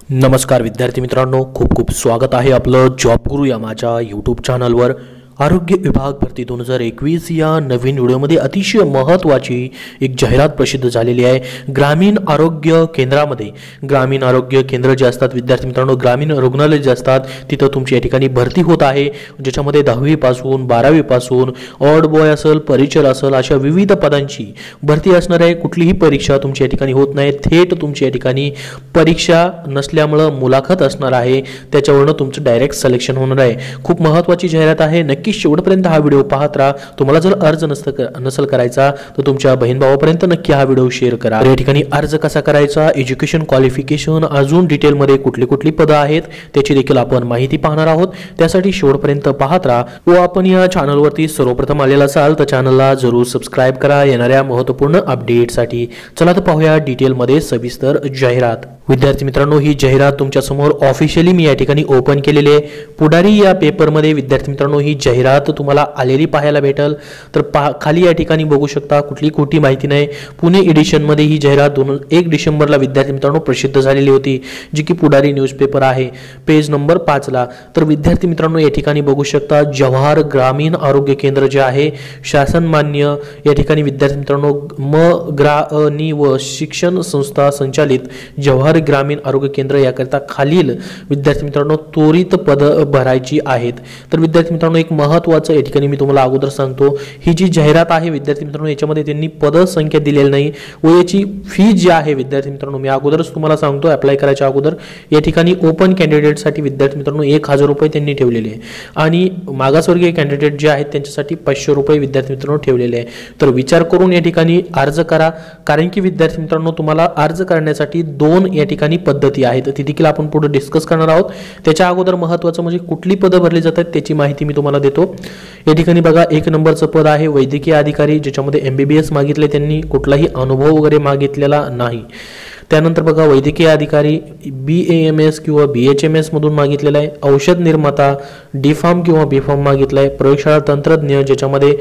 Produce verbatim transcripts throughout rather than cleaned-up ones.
नमस्कार विद्यार्थी मित्रांनो, खूप खूप स्वागत आहे आपलं जॉब गुरु या माझ्या यूट्यूब चॅनलवर। आरोग्य विभाग भरती दोन हजार एकवीस या नवीन व्हिडिओमध्ये अतिशय महत्त्वाची एक जाहिरात प्रसिद्ध झालेली आहे। ग्रामीण आरोग्य केंद्रामध्ये ग्रामीण आरोग्य केंद्र जे असतात विद्यार्थी मित्रांनो, ग्रामीण रुग्णालय जे असतात तिथं तुमची या ठिकाणी भरती होत आहे, ज्याच्यामध्ये दहावी पासून बारावी पासून ऑड बॉय असेल, परिचर असेल, अशा विविध पदांची भरती असणार आहे। कुठलीही परीक्षा तुमची या ठिकाणी होत नाही, थेट तुमची या ठिकाणी परीक्षा नसल्यामुळे मुलाखत असणार आहे, त्याच्यावरून तुमचं डायरेक्ट सिलेक्शन होणार आहे। खूप महत्त्वाची जाहिरात आहे, नक्की शेवटपर्यंत हा व्हिडिओ पाहत राहा। तुम्हाला जर अर्ज नसतं नसेल करायचा तर तुमच्या बहीण भावापर्यंत नक्की हा व्हिडिओ शेअर करा। या ठिकाणी अर्ज कसा करायचा, एज्युकेशन क्वालिफिकेशन, अजून डिटेलमध्ये कुठली कुठली पदं आहेत त्याची देखील आपण माहिती पाहणार आहोत, त्यासाठी शेवटपर्यंत पाहत राहा। व आपण या चॅनलवरती सर्वप्रथम आलेला असाल तर चॅनलला जरूर सबस्क्राइब करा येणाऱ्या महत्त्वपूर्ण अपडेटसाठी। चला तर पाहूया डिटेलमध्ये सविस्तर जाहिरात। विद्यार्थी मित्रांनो, ही जाहिरात तुमच्या समोर ऑफिशियली मी या ठिकाणी ओपन केलेली आहे। पुढारी या पेपरमध्ये विद्यार्थी मित्रांनो ही जाहिरात तुम्हाला आलेली पाहायला भेटेल। तर खाली या ठिकाणी बघू शकता, कुठली खोटी माहिती नाही, पुणे एडिशन मध्ये ही जाहिरात दोन एक डिसेंबरला विद्यार्थी मित्रांनो प्रसिद्ध झालेली होती, जी की पुढारी न्यूजपेपर आहे, पेज नंबर पाच ला। तर विद्यार्थी मित्रांनो या ठिकाणी बघू शकता, जवाहर ग्रामीण आरोग्य केंद्र जे आहे शासन मान्य या ठिकाणी विद्यार्थी मित्रांनो म ग्रा नि व शिक्षण संस्था संचालित जवाहर ग्रामीण आरोग्य केंद्र याकरता खालील विद्यार्थी मित्रांनो त्वरित पद भरायची आहेत। तर विद्यार्थी मित्रांनो एक महत्त्वाचं या ठिकाणी मी तुम्हाला अगोदर सांगतो, ही जी जाहिरात आहे विद्यार्थी मित्रांनो याच्यामध्ये त्यांनी पद संख्या दिलेली नाही व याची फी जी आहे विद्यार्थी मित्रांनो मी अगोदरच तुम्हाला सांगतो, अप्लाय करायच्या अगोदर या ठिकाणी ओपन कॅन्डिडेटसाठी विद्यार्थी मित्रांनो एक हजार रुपये त्यांनी ठेवलेले आहे आणि मागासवर्गीय कॅन्डिडेट जे आहेत त्यांच्यासाठी पाचशे रुपये विद्यार्थी मित्रांनो ठेवलेले आहे। तर विचार करून या ठिकाणी अर्ज करा, कारण की विद्यार्थी मित्रांनो तुम्हाला अर्ज करण्यासाठी दोन या ठिकाणी पद्धती आहेत, ती देखील आपण पुढे डिस्कस करणार आहोत। त्याच्या अगोदर महत्त्वाचं म्हणजे कुठली पदं भरली जातात त्याची माहिती मी तुम्हाला देतो। या ठिकाणी बघा, एक नंबरचं पद आहे वैद्यकीय अधिकारी, ज्याच्यामध्ये एमबीबीएस मागितले त्यांनी, कुठलाही अनुभव वगैरे मागितलेला नाही। त्यानंतर बघा, वैद्यकीय अधिकारी बी ए एम एस किंवा बी एच एम एस मधून मागितलेला आहे। औषध निर्माता डी फार्म किंवा बी फार्म मागितला आहे। प्रयोगशाळा तंत्रज्ञ, ज्याच्यामध्ये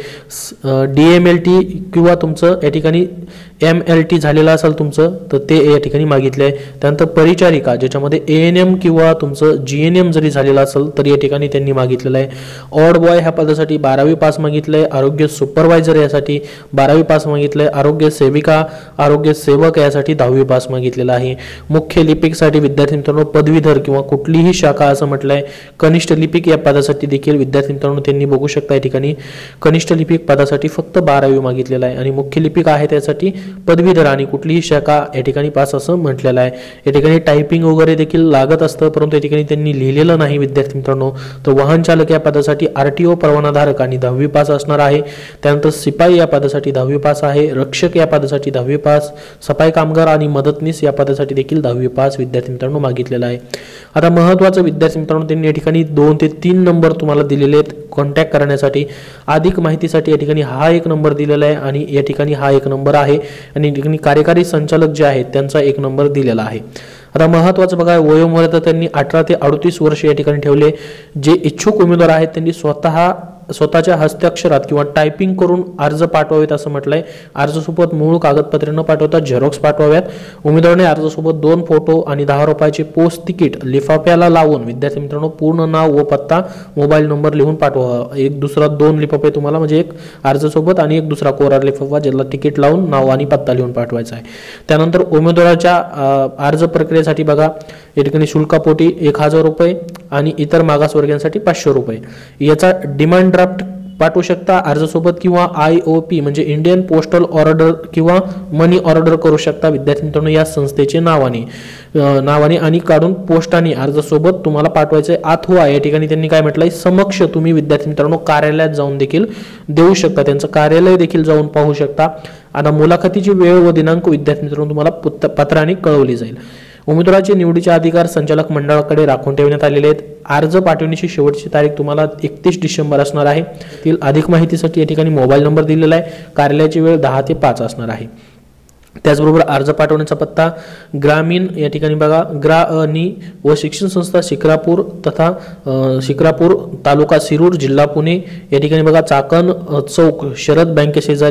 डी एम एल टी किंवा तुमचं या ठिकाणी एम एल टी झालेलं असेल तुमचं तर ते या ठिकाणी मागितलं आहे। त्यानंतर परिचारिका, ज्याच्यामध्ये ए एन एम किंवा तुमचं जी एन एम जरी झालेलं असेल तर या ठिकाणी त्यांनी मागितलेलं आहे। ऑड बॉय ह्या पदासाठी बारावी पास मागितलं आहे। आरोग्य सुपरवायझर यासाठी बारावी पास मागितलं आहे। आरोग्य सेविका, आरोग्य सेवक यासाठी दहावी पास मागितलेला आहे। मुख्य लिपिकसाठी विद्यार्थी मित्रांनो पदवीधर किंवा कुठलीही शाखा असं म्हटलंय। कनिष्ठ लिपिक या पदासाठी देखील विद्यार्थी मित्रांनो त्यांनी बघू शकता या ठिकाणी कनिष्ठ लिपिक पदासाठी फक्त बारावी मागितलेला आहे आणि मुख्य लिपिक आहे त्यासाठी पदवीधर आणि कुठलीही शाखा या ठिकाणी पास असं म्हटलेलं आहे। या ठिकाणी टायपिंग वगैरे देखील लागत असतं, परंतु या ठिकाणी त्यांनी लिहिलेलं नाही विद्यार्थी मित्रांनो। तर वाहन चालक या पदासाठी आरटीओ परवानाधारक आणि दहावी पास असणार आहे। त्यानंतर सिपाई या पदासाठी दहावी पास आहे। रक्षक या पदासाठी दहावी पास, सफाई कामगार आणि मदतनीस या पदासाठी देखील दहावी पास विद्यार्थी मित्रांनो मागितलेला आहे। आता महत्त्वाचं विद्यार्थी मित्रांनो त्यांनी या ठिकाणी दोन ते तीन नंबर तुम्हाला दिलेले आहेत कॉन्टॅक्ट करण्यासाठी। अधिक माहितीसाठी या ठिकाणी हा एक नंबर दिलेला आहे आणि या ठिकाणी हा एक नंबर आहे आणि या ठिकाणी कार्यकारी संचालक जे आहेत त्यांचा एक नंबर दिलेला आहे। आता महत्त्वाचं बघा, वयोमर्यादा त्यांनी अठरा ते अडतीस वर्ष या ठिकाणी ठेवले। जे इच्छुक उमेदवार आहेत त्यांनी स्वतः स्वतःच्या हस्ताक्षरात किंवा टायपिंग करून अर्ज पाठवावेत असं म्हटलंय। अर्जासोबत मूळ कागदपत्रे न पाठवता झेरॉक्स पाठवाव्यात। उमेदवाराने अर्जासोबत दोन फोटो आणि दहा रुपयाचे पोस्ट तिकीट लिफाफ्याला लावून विद्यार्थी मित्रांनो पूर्ण नाव व पत्ता, मोबाईल नंबर लिहून पाठवा। एक दुसरा दोन लिफाफे तुम्हाला म्हणजे एक अर्जासोबत आणि एक दुसरा कोरा लिफाफा ज्याला तिकीट लावून नाव आणि पत्ता लिहून पाठवायचा आहे। त्यानंतर उमेदवाराच्या अर्ज प्रक्रियेसाठी बघा या ठिकाणी शुल्कापोटी एक हजार रुपये आणि इतर मागासवर्गीयांसाठी पाचशे रुपये याचा डिमांड ड्राफ्ट पाठवू शकता अर्जासोबत किंवा आय ओ पी म्हणजे इंडियन पोस्टल ऑर्डर किंवा मनी ऑर्डर करू शकता विद्यार्थी मित्रांनो या संस्थेचे नावाने नावाने आणि काढून पोस्टाने अर्जासोबत तुम्हाला पाठवायचे। अथवा या ठिकाणी त्यांनी काय म्हटलंय, समक्ष तुम्ही विद्यार्थी मित्रांनो कार्यालयात जाऊन देखील देऊ शकता, त्यांचं कार्यालय देखील जाऊन पाहू शकता। आता मुलाखतीची वेळ व दिनांक विद्यार्थी मित्रांनो तुम्हाला पत्राने कळवली जाईल। उमेदवाराचे निवडीचे अधिकार संचालक मंडळाकडे राखून ठेवण्यात आलेले आहेत। अर्ज पाठवण्याची शेवटची तारीख तुम्हाला एकतीस डिसेंबर असणार आहे। तील अधिक माहितीसाठी या ठिकाणी मोबाईल नंबर दिलेला आहे। कार्यालयाची वेळ दहा ते पाच असणार आहे। त्याचबरोबर अर्ज पाठवण्याचा पत्ता ग्रामीण या ठिकाणी बघा ग्रा नि व शिक्षण संस्था शिक्रापूर तथा शिक्रापूर तालुका शिरूर जिल्हा पुणे या ठिकाणी बघा चाकण चौक शरद बँके शेजारी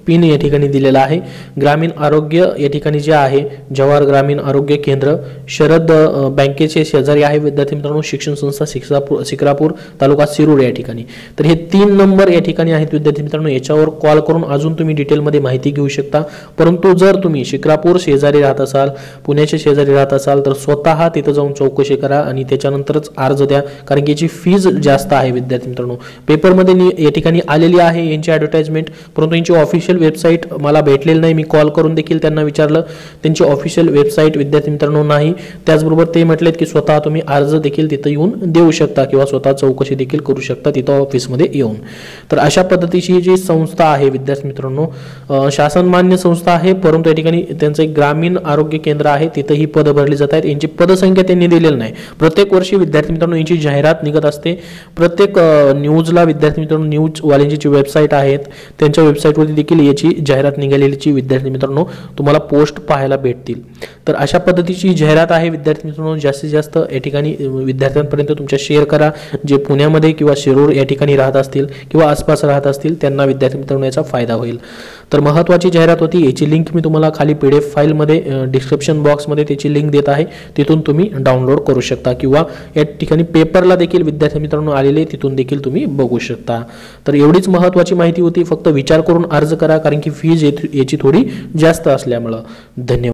पिन या ठिकाणी दिलेला आहे। ग्रामीण आरोग्य या ठिकाणी जे आहे जवाहर ग्रामीण आरोग्य केंद्र शरद बँकेचे शेजारी आहे विद्यार्थी मित्रांनो, शिक्षण संस्था शिक्रापूर शिक्रापूर तालुका शिरूर या ठिकाणी। तर हे तीन नंबर या ठिकाणी आहेत विद्यार्थी मित्रांनो, याच्यावर कॉल करून अजून तुम्ही डिटेलमध्ये माहिती घेऊ शकता। परंतु जर तुम्ही शिक्रापूर शेजारी राहत असाल, पुण्याच्या शेजारी राहत असाल तर स्वतः तिथे जाऊन चौकशी करा आणि त्याच्यानंतरच अर्ज द्या, कारण की याची फीज जास्त आहे विद्यार्थी मित्रांनो। पेपरमध्ये या ठिकाणी आलेली आहे यांची ॲडव्हर्टाइजमेंट, परंतु यांची ऑफिशियल वेबसाईट मला भेटलेली नाही। मी कॉल करून देखील त्यांना विचारलं, त्यांची ऑफिशियल वेबसाईट विद्यार्थी मित्रांनो नाही। त्याचबरोबर ते म्हटलेत की स्वतः तुम्ही अर्ज देखील तिथे येऊन देऊ शकता किंवा स्वतः चौकशी देखील करू शकता तिथं ऑफिसमध्ये येऊन। तर अशा पद्धतीची जी संस्था आहे विद्यार्थी मित्रांनो, शासन मान्य संस्था आहे, परंतु या ठिकाणी त्यांचं एक ग्रामीण आरोग्य केंद्र आहे, तिथे ही पद भरली जात आहेत। यांची पदसंख्या त्यांनी दिलेली नाही। प्रत्येक वर्षी विद्यार्थी मित्रांनो यांची जाहिरात निघत असते, प्रत्येक न्यूजला विद्यार्थी मित्रांनो न्यूज वाल्यांची वेबसाईट आहेत त्यांच्या वेबसाईटवरती देखील याची जाहिरात निघालेलीची विद्यार्थी मित्रांनो तुम्हाला पोस्ट पाहायला भेटतील। तर अशा पद्धतीची जाहिरात आहे विद्यार्थी मित्रांनो, जास्तीत जास्त या ठिकाणी विद्यार्थ्यांपर्यंत तुमच्या शेअर करा, जे पुण्यामध्ये किंवा शिरूर या ठिकाणी राहत असतील किंवा आसपास राहत असतील त्यांना विद्यार्थी मित्रांनो याचा फायदा होईल। तर महत्त्वाची जाहिरात होती, याची लिंक मी तुम्हाला खाली पीडीएफ फाईलमध्ये डिस्क्रिप्शन बॉक्समध्ये त्याची लिंक देत आहे, तिथून तुम्ही डाउनलोड करू शकता किंवा या ठिकाणी पेपरला देखील विद्यार्थी मित्रांनो आलेले तिथून देखील तुम्ही बघू शकता। तर एवढीच महत्त्वाची माहिती होती, फक्त विचार करून अर्ज करा, कारण की फीज याची थोडी जास्त असल्यामुळे। धन्यवाद।